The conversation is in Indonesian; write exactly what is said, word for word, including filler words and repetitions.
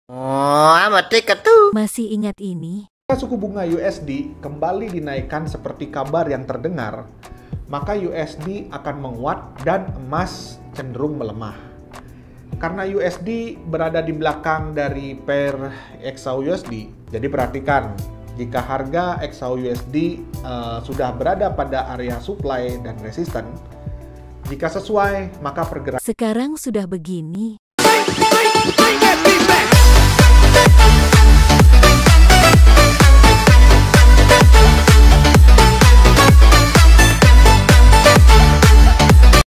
Oh, amat tuh. Masih ingat ini? Jika suku bunga U S D kembali dinaikkan seperti kabar yang terdengar, maka U S D akan menguat dan emas cenderung melemah. Karena U S D berada di belakang dari pair X A U U S D, jadi perhatikan jika harga X A U U S D uh, sudah berada pada area supply dan resisten, jika sesuai maka pergerakan Sekarang sudah begini.